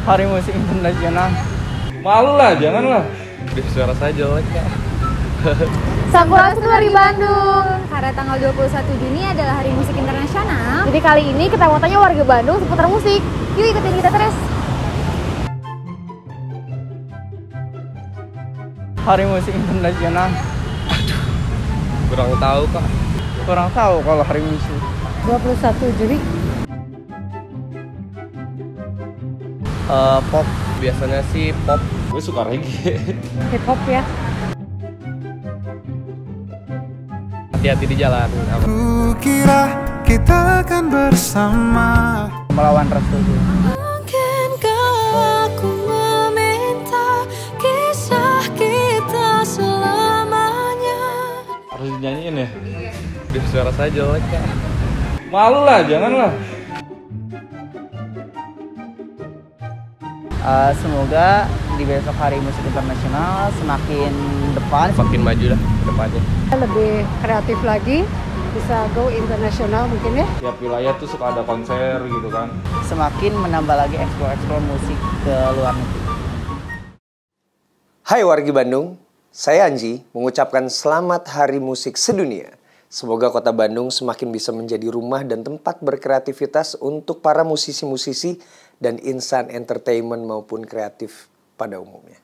Hari Musik Internasional. Malu lah, janganlah. Suara saya jelek ya. Sampurasun dari Bandung. Karena tanggal 21 Juni adalah Hari Musik Internasional. Jadi kali ini kita mau tanya warga Bandung seputar musik. Yuk ikutin kita terus. Hari Musik Internasional. Kurang tahu kak. Kurang tahu kalau hari musik. 21 Juni. Pop. Biasanya sih pop. Gue suka reggae. Hip hop ya. Hati-hati di jalan. Kukira kita akan bersama. Melawan Restu. Mungkinkah aku meminta kisah kita selamanya? Harus dinyanyiin ya? Suara saya jelek ya. Malu lah, janganlah. Semoga di besok Hari Musik Internasional semakin depan, Makin maju lah ke depannya. Lebih kreatif lagi, bisa go internasional mungkin ya. Tiap wilayah tuh suka ada konser gitu kan. semakin menambah lagi eksplor musik ke luar negeri. Hai wargi Bandung, saya Anji mengucapkan selamat Hari Musik Sedunia. Semoga kota Bandung semakin bisa menjadi rumah dan tempat berkreativitas untuk para musisi-musisi dan insan entertainment maupun kreatif pada umumnya.